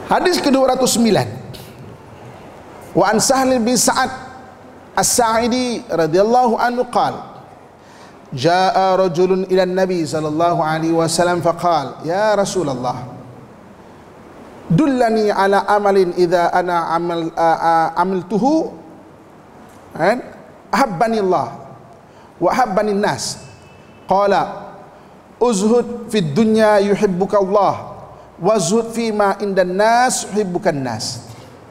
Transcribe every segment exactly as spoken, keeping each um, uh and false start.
Hadis ke dua ratus sembilan. Wa an Sahl bin Sa'ad As-Sa'idi radhiyallahu anhu qala jaa rajulun ila an-nabi sallallahu alaihi wasallam faqala ya Rasulullah dullani ala amalin idza ana amal amiltuhu an ahabbani Allah wa ahabbani an-nas qala uzhud fid dunya yuhibbuka Allah wazhud fima indan nas yuhibbukan nas.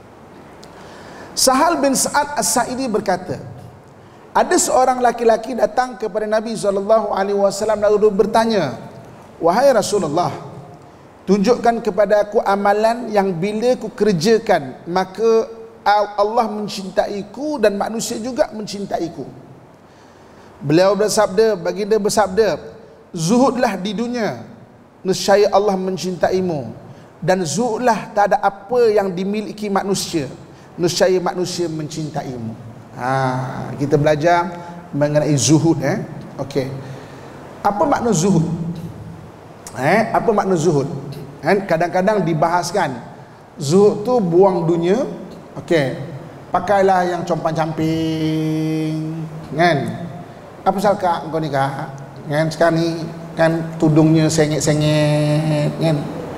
Sahal bin Sa'ad As-Sa'idi berkata, ada seorang laki-laki datang kepada Nabi sallallahu alaihi wasallam lalu bertanya, wahai Rasulullah, tunjukkan kepada aku amalan yang bila ku kerjakan maka Allah mencintaiku dan manusia juga mencintaiku. Beliau bersabda, baginda bersabda, zuhudlah di dunia, nescaya Allah mencintaimu, dan zuhudlah tak ada apa yang dimiliki manusia, nescaya manusia mencintaimu. Ha, kita belajar mengenai zuhud eh. Okey. Apa makna zuhud? Eh, apa makna zuhud? Kan kadang-kadang dibahaskan zuhud tu buang dunia. Okey. Pakailah yang compang-camping, kan? Apa pasal kak kau ni kak? Kan sekarang ni kan tudungnya sengit-sengit, kan?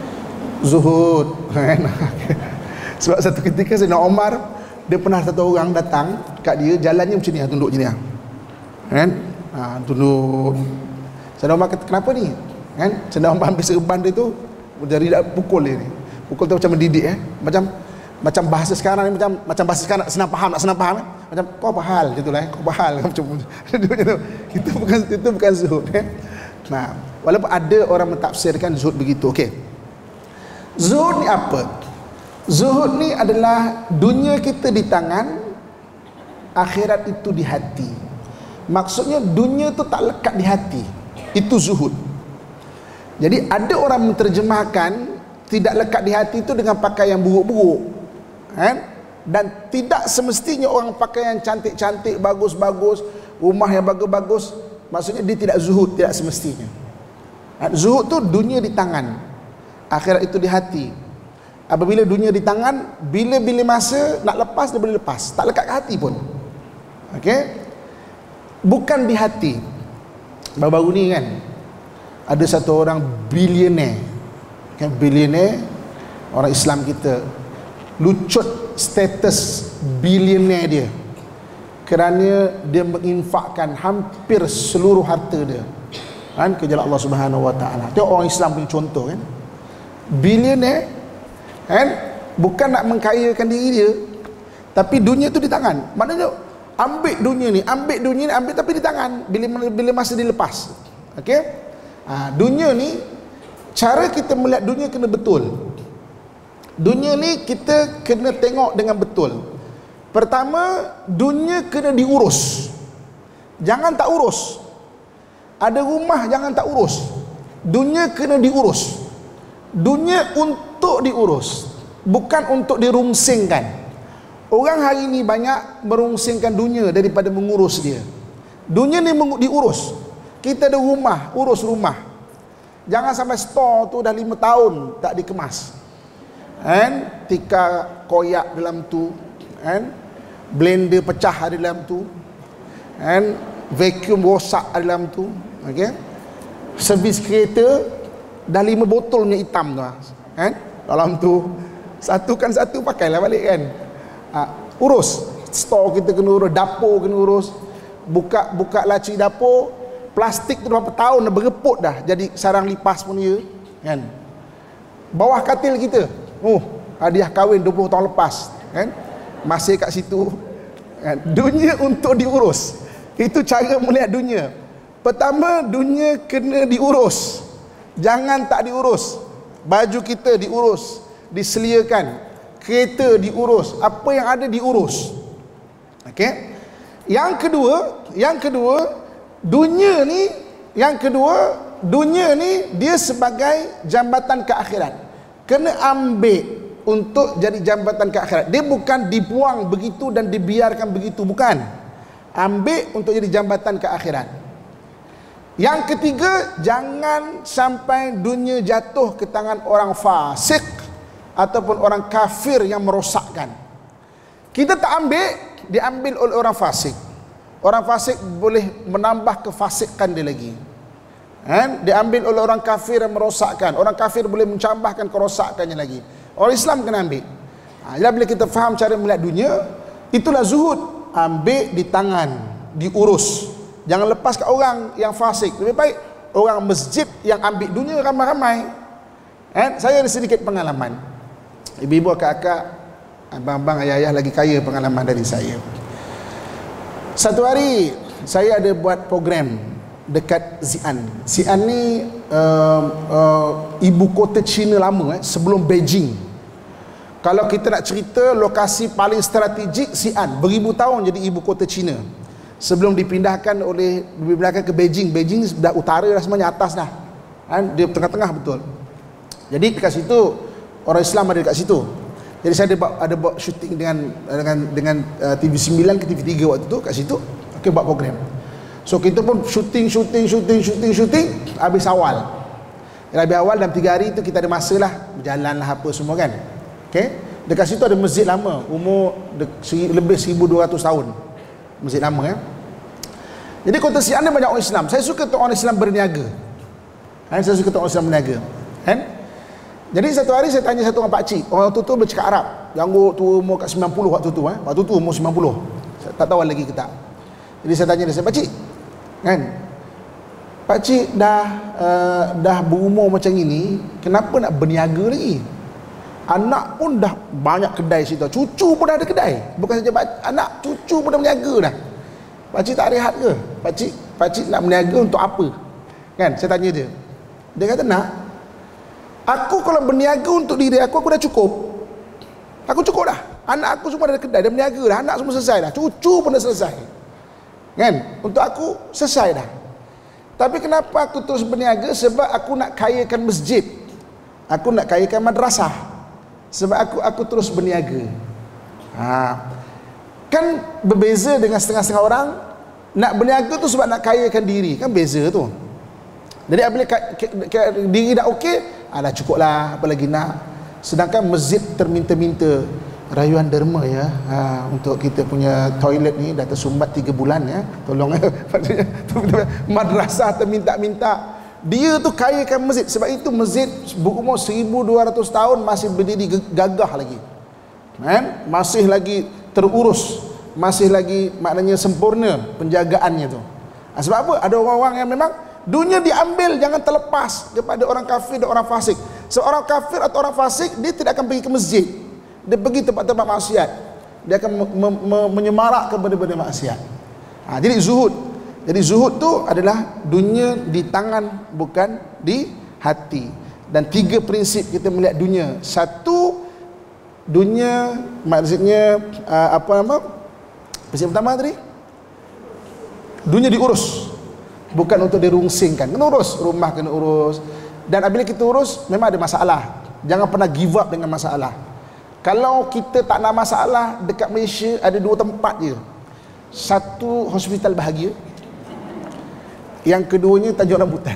Zuhud, kan? Sebab satu ketika Sayyidina Omar, dia pernah satu orang datang kat dia, jalannya macam ni, tunduk macam ni, kan? Ha, tunduk. Sayyidina Omar kata, kenapa ni? Kan? Sayyidina Omar ambil serban dia tu, dari pukul dia ni. Pukul tu macam mendidik eh. Macam macam bahasa sekarang ni, macam macam bahasa sekarang senang faham, nak senang faham eh? Macam kau apa hal gitu lah eh? Kau apa hal macam itu. Itu bukan itu bukan zuhud eh? Nah, walaupun ada orang mentafsirkan zuhud begitu. Okey. Zuhud ni apa? Zuhud ni adalah dunia kita di tangan, akhirat itu di hati. Maksudnya dunia tu tak lekat di hati. Itu zuhud. Jadi ada orang menterjemahkan tidak lekat di hati itu dengan pakai yang buruk-buruk, kan? Dan tidak semestinya orang pakai yang cantik-cantik, bagus-bagus, rumah yang bagus-bagus, maksudnya dia tidak zuhud, tidak semestinya. Zuhud tu dunia di tangan, akhirat itu di hati. Apabila dunia di tangan, bila-bila masa nak lepas dia boleh lepas, tak lekat ke hati pun. Okey? Bukan di hati. Baru-baru ni kan ada satu orang bilioner, kan, bilioner, orang Islam kita lucut status bilioner dia kerana dia menginfakkan hampir seluruh harta dia, kan, ke jalan Allah Subhanahu Wa Taala. Itu orang Islam punya contoh, kan. Bilioner, kan, bukan nak mengkayakan diri dia, tapi dunia tu di tangan. Maknanya ambil dunia ni, ambil dunia ni, ambil tapi di tangan. Bila bila masa dilepas. Okey? Ha, dunia ni, cara kita melihat dunia kena betul. Dunia ni kita kena tengok dengan betul. Pertama, dunia kena diurus. Jangan tak urus. Ada rumah jangan tak urus. Dunia kena diurus. Dunia untuk diurus, bukan untuk dirungsingkan. Orang hari ni banyak merungsingkan dunia daripada mengurus dia. Dunia ni diurus. Kita ada rumah, urus rumah. Jangan sampai store tu dah lima tahun tak dikemas, kan? Tika koyak dalam tu, kan? Blender pecah ada dalam tu, kan? Vacuum rosak ada dalam tu. Okey? Servis kereta dah lima botol minyak hitam tu, kan? Dalam tu satukan satu pakailah balik, kan? Ha, urus store kita kena urus, dapur kena urus. Buka buka laci dapur, plastik tu berapa tahun dah bereput dah, jadi sarang lipas pun dia, kan? Bawah katil kita, oh, hadiah kahwin dua puluh tahun lepas, kan? Masih kat situ, kan? Dunia untuk diurus. Itu cara melihat dunia. Pertama, dunia kena diurus. Jangan tak diurus. Baju kita diurus, diseliakan. Kereta diurus, apa yang ada diurus. Okey? Yang kedua, yang kedua, dunia ni, yang kedua, dunia ni dia sebagai jambatan ke akhirat. Kena ambil untuk jadi jambatan ke akhirat. Dia bukan dibuang begitu dan dibiarkan begitu, bukan. Ambil untuk jadi jambatan ke akhirat. Yang ketiga, jangan sampai dunia jatuh ke tangan orang fasik, ataupun orang kafir yang merosakkan. Kita tak ambil, diambil oleh orang fasik. Orang fasik boleh menambah kefasikan dia lagi. Kan? Diambil oleh orang kafir yang merosakkan. Orang kafir boleh mencampahkan kerosakannya lagi. Orang Islam kena ambil. Ha, jadi bila kita faham cara melihat dunia, itulah zuhud. Ambil di tangan, diurus. Jangan lepas kat orang yang fasik. Lebih baik orang masjid yang ambil dunia ramai-ramai. Kan? Saya ada sedikit pengalaman. Ibu-ibu, kakak, abang-abang, ayah-ayah lagi kaya pengalaman dari saya. Satu hari saya ada buat program dekat Xi'an. Xi'an ni uh, uh, ibu kota China lama, eh, sebelum Beijing. Kalau kita nak cerita lokasi paling strategik, Xi'an beribu tahun jadi ibu kota China. Sebelum dipindahkan oleh dipindahkan ke Beijing. Beijing dah utara dah, semuanya atas dah. Kan? Dia tengah-tengah betul. Jadi dekat situ orang Islam ada dekat situ. Jadi saya ada buat, ada buat syuting dengan dengan dengan uh, T V sembilan ke T V tiga waktu tu kat situ. Okey, buat program. So kita pun syuting syuting syuting syuting syuting habis awal. Habis awal dalam tiga hari tu kita ada masa lah berjalan lah apa semua kan. Okey. Dekat situ ada masjid lama, umur de, lebih seribu dua ratus tahun. Masjid lama ya. Jadi kota Xi'an ni banyak orang Islam. Saya suka tu orang Islam berniaga. Kan, saya suka tu orang Islam berniaga. Kan? Jadi satu hari saya tanya satu orang pakcik. Orang tu tu bercakap Arab. Yang tu umur kat sembilan puluh waktu tu eh. Waktu tu umur sembilan puluh. Saya tak tahu lagi ke tak. Jadi saya tanya dia, saya, pakcik, kan? Pakcik dah uh, dah berumur macam ini, kenapa nak berniaga lagi? Anak pun dah banyak kedai situ. Cucu pun dah ada kedai. Bukan saja anak, cucu pun dah berniaga dah. Pakcik tak rehat ke? Pakcik, pakcik nak berniaga untuk apa? Kan? Saya tanya dia. Dia kata nak. Aku kalau berniaga untuk diri aku, aku dah cukup. Aku cukup dah. Anak aku semua dah ada kedai, dah berniaga dah. Anak semua selesai dah. Cucu pun dah selesai. Kan? Untuk aku selesai dah. Tapi kenapa aku terus berniaga? Sebab aku nak kayakan masjid. Aku nak kayakan madrasah. Sebab aku aku terus berniaga. Ha. Kan berbeza dengan setengah-setengah orang. Nak berniaga tu sebab nak kayakan diri. Kan beza tu. Jadi apabila diri dah okey, ah, dah cukup lah, apa lagi nak. Sedangkan masjid terminta-minta, rayuan derma ya, ha, untuk kita punya toilet ni dah tersumbat tiga bulan ya, tolong ya. Madrasah terminta-minta. Dia tu kayakan masjid. Sebab itu masjid berumur seribu dua ratus tahun masih berdiri gagah lagi, kan? Masih lagi terurus, masih lagi maknanya sempurna penjagaannya tu. Ha, sebab apa? Ada orang-orang yang memang dunia diambil, jangan terlepas kepada orang kafir dan orang fasik. Seorang kafir atau orang fasik, dia tidak akan pergi ke masjid. Dia pergi tempat-tempat maksiat. Dia akan me me me menyemarak kepada benda maksiat. Ha, jadi zuhud. Jadi zuhud tu adalah dunia di tangan, bukan di hati. Dan tiga prinsip kita melihat dunia. Satu, dunia maksudnya uh, apa nama? Prinsip pertama tadi, dunia diurus, bukan untuk dirungsingkan. Kena urus, rumah kena urus. Dan apabila kita urus, memang ada masalah. Jangan pernah give up dengan masalah. Kalau kita tak nak masalah, dekat Malaysia ada dua tempat je. Satu hospital bahagia, yang keduanya Tanjung Rambutan.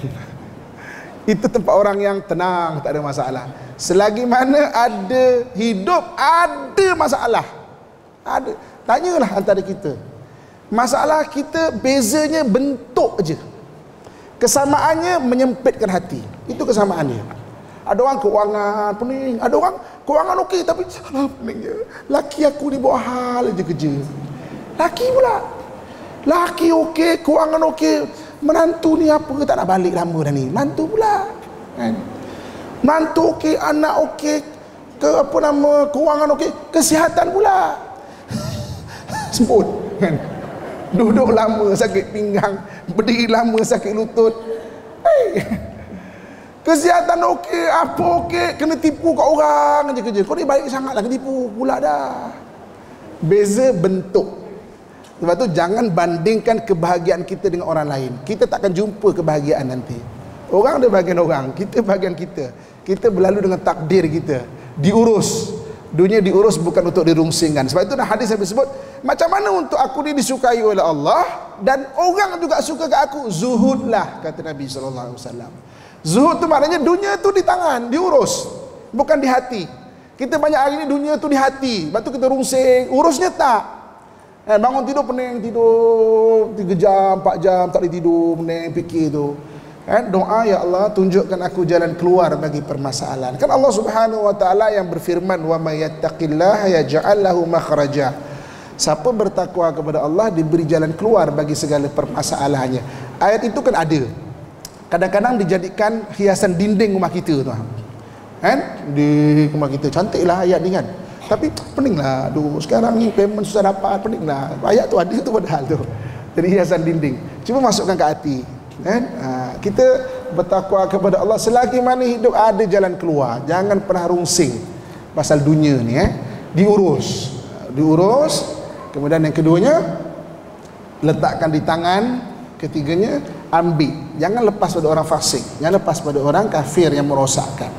Itu tempat orang yang tenang, tak ada masalah. Selagi mana ada hidup, ada masalah. Ada. Tanyalah antara kita. Masalah kita bezanya bentuk je. Kesamaannya menyempitkan hati. Itu kesamaannya. Ada orang kewangan pening, ada orang kewangan okey tapi salah peningnya. Laki aku ni buat hal je kerja. Laki pula. Laki okey, kewangan okey, menantu ni apa tak nak balik lama dah ni. Menantu pula. Kan? Menantu okey, anak okey, ke apa nama, kewangan okey, kesihatan pula. Semput, kan? Duduk lama sakit pinggang, berdiri lama sakit lutut. Hey. Kesihatan okey, apa okey, kena tipu kat orang je kerja. Kau ni baik sangatlah, kena tipu pula dah. Beza bentuk. Sebab tu jangan bandingkan kebahagiaan kita dengan orang lain. Kita takkan jumpa kebahagiaan nanti. Orang ada bahagian orang, kita bahagian kita. Kita berlalu dengan takdir kita. Diurus. Dunia diurus bukan untuk dirungsingkan. Sebab itu dah hadis yang disebut, macam mana untuk aku ni disukai oleh Allah dan orang juga suka ke aku? Zuhudlah, kata Nabi sallallahu alaihi wasallam. Zuhud tu maknanya dunia tu di tangan, diurus, bukan di hati. Kita banyak hari ni dunia tu di hati. Lepas tu kita rungsing, urusnya tak. Eh, bangun tidur pening, tidur tiga jam, empat jam tak boleh tidur, pening fikir tu. Eh, doa, ya Allah tunjukkan aku jalan keluar bagi permasalahan. Kan Allah Subhanahu wa taala yang berfirman, wa may yattaqillaha yaj'al lahu makhraja. Siapa bertakwa kepada Allah diberi jalan keluar bagi segala permasalahannya. Ayat itu kan ada. Kadang-kadang dijadikan hiasan dinding rumah kita tu. Kan? Di rumah kita cantiklah ayat ni kan. Tapi peninglah, aduh sekarang ni payment susah dapat, peninglah. Ayat tu ada tu padahal tu. Jadi hiasan dinding. Cuba masukkan ke hati. Kan? Ha, kita bertakwa kepada Allah selagi mana hidup ada jalan keluar. Jangan pernah rungsing pasal dunia ni eh. Diurus. Diurus. Kemudian yang keduanya, letakkan di tangan. Ketiganya, ambil. Jangan lepas pada orang fasik, jangan lepas pada orang kafir yang merosakkan.